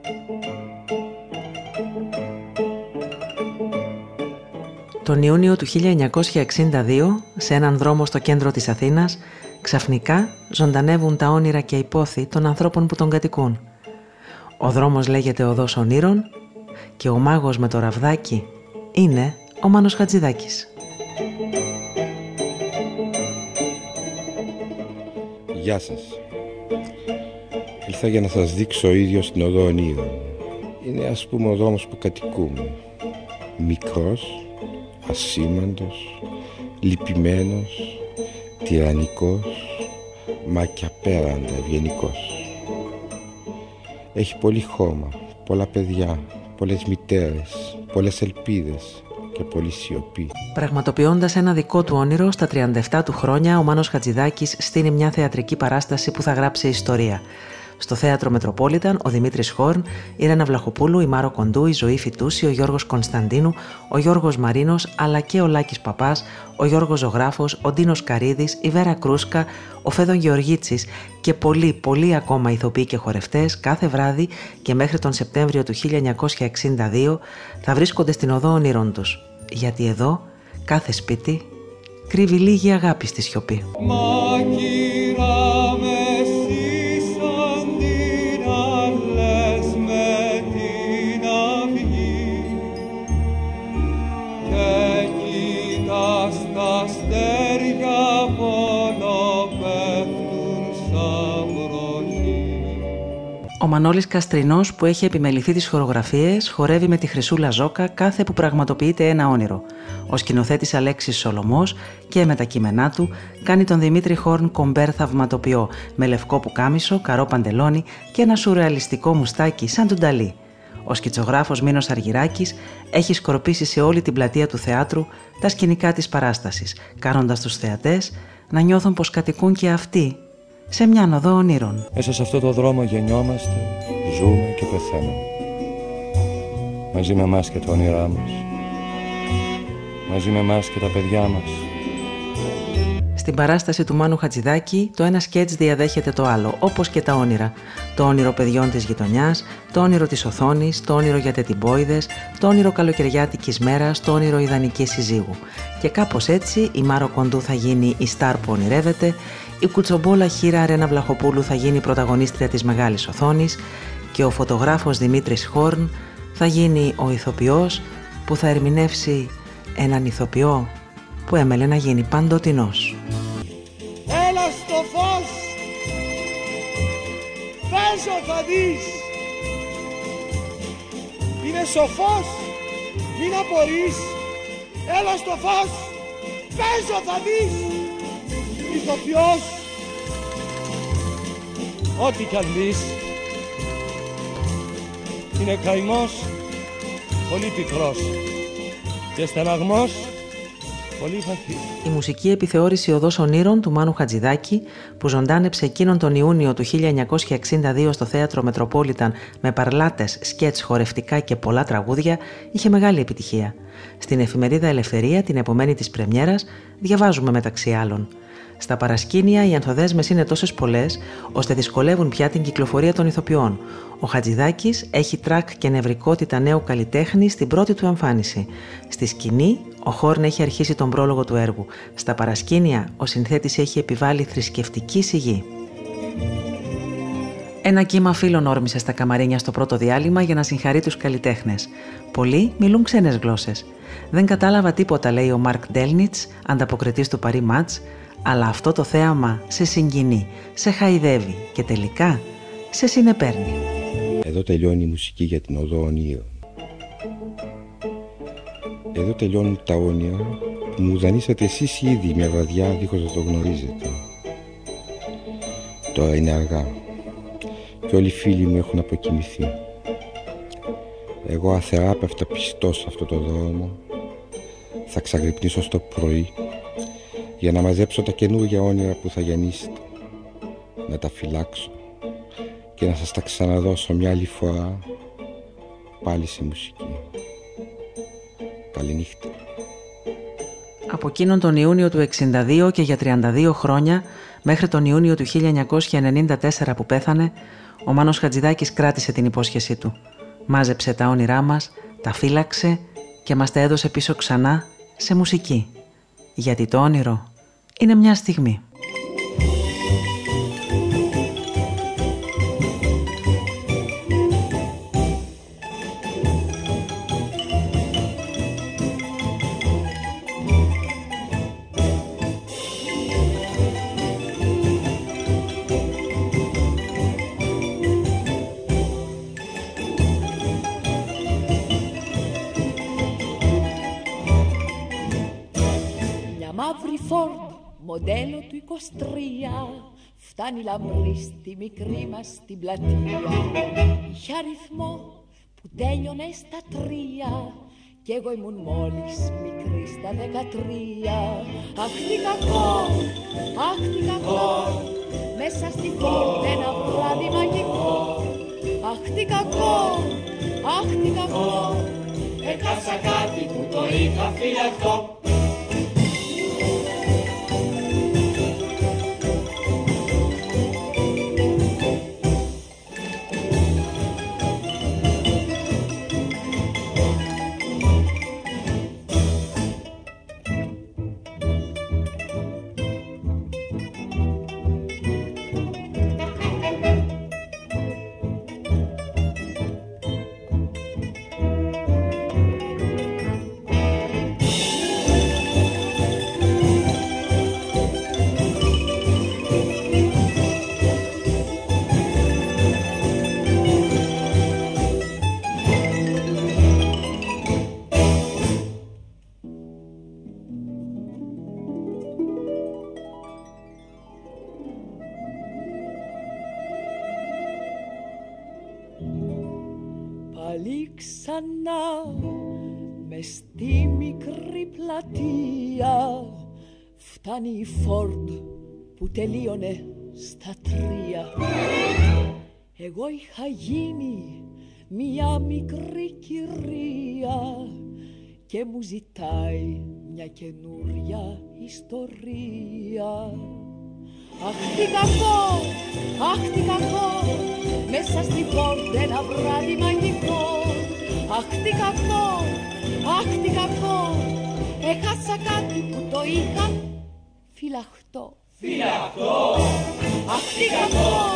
Τον Ιούνιο του 1962, σε έναν δρόμο στο κέντρο της Αθήνας, ξαφνικά ζωντανεύουν τα όνειρα και η πόθη των ανθρώπων που τον κατοικούν. Ο δρόμος λέγεται Οδός Ονείρων και ο μάγος με το ραβδάκι είναι ο Μάνος Χατζηδάκης. Γεια σας. Ήρθα για να σας δείξω ο ίδιος την Οδό Ονείρων. Είναι ας πούμε ο δρόμος που κατοικούμε. Μικρός, ασήμαντος, λυπημένος, τυραννικός, μα και απέραντα ευγενικός. Έχει πολύ χώμα, πολλά παιδιά, πολλές μητέρες, πολλές ελπίδες και πολλή σιωπή. Πραγματοποιώντας ένα δικό του όνειρο, στα 37 του χρόνια, ο Μάνος Χατζηδάκης στείνει μια θεατρική παράσταση που θα γράψει ιστορία. Στο θέατρο Μετροπόλιταν, ο Δημήτρης Χόρν, η Ρένα Βλαχοπούλου, η Μάρο Κοντού, η Ζωή Φιτούση, ο Γιώργος Κωνσταντίνου, ο Γιώργος Μαρίνος, αλλά και ο Λάκης Παπάς, ο Γιώργος Ζωγράφος, ο Ντίνος Καρίδης, η Βέρα Κρούσκα, ο Φέδων Γεωργίτσης και πολλοί ακόμα ηθοποιοί και χορευτές κάθε βράδυ και μέχρι τον Σεπτέμβριο του 1962 θα βρίσκονται στην Οδό Ονείρων τους. Γιατί εδώ κάθε σπίτι κρύβει λίγη αγάπη στη σιωπή. Ο Μανώλης Καστρινός, που έχει επιμεληθεί τις χορογραφίες, χορεύει με τη Χρυσούλα Ζόκα κάθε που πραγματοποιείται ένα όνειρο. Ο σκηνοθέτης Αλέξης Σολωμός και με τα κείμενά του κάνει τον Δημήτρη Χόρν κομπέρ θαυματοποιό, με λευκό πουκάμισο, καρό παντελόνι και ένα σουρεαλιστικό μουστάκι σαν του Νταλή. Ο σκητσογράφος Μίνος Αργυράκης έχει σκορπίσει σε όλη την πλατεία του θεάτρου τα σκηνικά της παράστασης, κάνοντας τους θεατές να νιώθουν πως κατοικούν και αυτοί σε μια οδό ονείρων. Μέσα σε αυτό το δρόμο γεννιόμαστε, ζούμε και πεθαίνουμε. Μαζί με εμάς και τα όνειρά μας. Μαζί με εμάς και τα παιδιά μας. Στην παράσταση του Μάνου Χατζηδάκη, το ένα σκέτς διαδέχεται το άλλο, όπως και τα όνειρα. Το όνειρο παιδιών της γειτονιάς, το όνειρο της οθόνης, το όνειρο για τετιμπόιδες, το όνειρο καλοκαιριάτικης μέρας, το όνειρο ιδανικής συζύγου. Και κάπως έτσι η Μάρο Κοντού θα γίνει η στάρ που ονειρεύεται, η κουτσομπόλα χείρα Ρένα Βλαχοπούλου θα γίνει η πρωταγωνίστρια της μεγάλης οθόνης και ο φωτογράφος Δημήτρης Χόρν θα γίνει ο ηθοποιός που θα ερμηνεύσει έναν ηθοποιό που έμελε να γίνει παντοτινός. Έλα στο φως, παίζω θα δεις. Είναι σοφός, μην απορείς. Έλα στο φως, παίζω θα δεις. Ηθοποιός, ό,τι κι αν δεις. Είναι καημός, πολύ πικρός και στεναγμός, πολύ βαθύ. Η μουσική επιθεώρηση Οδός Ονείρων του Μάνου Χατζηδάκη, που ζωντάνεψε εκείνον τον Ιούνιο του 1962 στο θέατρο Μετροπόλιταν με παρλάτες, σκέτς, χορευτικά και πολλά τραγούδια, είχε μεγάλη επιτυχία. Στην εφημερίδα Ελευθερία, την επομένη της πρεμιέρας, διαβάζουμε μεταξύ άλλων: στα παρασκήνια οι ανθοδέσμες είναι τόσες πολλές, ώστε δυσκολεύουν πια την κυκλοφορία των ηθοποιών. Ο Χατζηδάκης έχει τρακ και νευρικότητα νέου καλλιτέχνη στην πρώτη του εμφάνιση. Στη σκηνή, ο Χόρν έχει αρχίσει τον πρόλογο του έργου. Στα παρασκήνια, ο συνθέτης έχει επιβάλει θρησκευτική σιγή. Ένα κύμα φίλων όρμησε στα καμαρίνια στο πρώτο διάλειμμα για να συγχαρεί τους καλλιτέχνες. Πολλοί μιλούν ξένες γλώσσες. Δεν κατάλαβα τίποτα, λέει ο Μάρκ Ντέλνιτς, ανταποκριτής του Παρί Μάτς, αλλά αυτό το θέαμα σε συγκινεί, σε χαϊδεύει και τελικά σε συνεπέρνει. Εδώ τελειώνει η μουσική για την Οδό Ονείρων. Εδώ τελειώνουν τα όνειρα που μου δανείσατε εσείς ήδη μια βραδιά δίχως να το γνωρίζετε. Τώρα είναι αργά και όλοι οι φίλοι μου έχουν αποκοιμηθεί. Εγώ αθεράπευτα πιστός σε αυτό το δρόμο θα ξαγρυπνήσω στο πρωί για να μαζέψω τα καινούργια όνειρα που θα γεννήσετε, να τα φυλάξω και να σας τα ξαναδώσω μια άλλη φορά πάλι σε μουσική. Καληνύχτα. Από εκείνον τον Ιούνιο του 1962 και για 32 χρόνια, μέχρι τον Ιούνιο του 1994 που πέθανε, ο Μάνος Χατζηδάκης κράτησε την υπόσχεσή του. Μάζεψε τα όνειρά μας, τα φύλαξε και μας τα έδωσε πίσω ξανά σε μουσική. Γιατί το όνειρο είναι μια στιγμή. Μοντέλο του 23 φτάνει λαμπρή στη μικρή μας την πλατεία. Είχε αριθμό που τέλειωνε στα 3 κι εγώ ήμουν μόλις μικρή στα 13. Αχ τι κακό, αχ τι κακό, μέσα στη φόρτα ένα βράδυ μαγικό. Αχ τι κακό, αχ τι κακό, έχασα κάτι που το είχα φυλαχτό. Ξανά μες στη μικρή πλατεία φτάνει η Φόρντ που τελείωνε στα 3. Εγώ είχα γίνει μια μικρή κυρία και μου ζητάει μια καινούρια ιστορία. Αχ τι κακό, αχ τι κακό, μέσα στη Φόρντ ένα βράδυ μαγικό. Αχ τι κακό, αχ τι κακό, έχασα κάτι που το είχα φυλαχτό. Φυλαχτό, αχ τι κακό,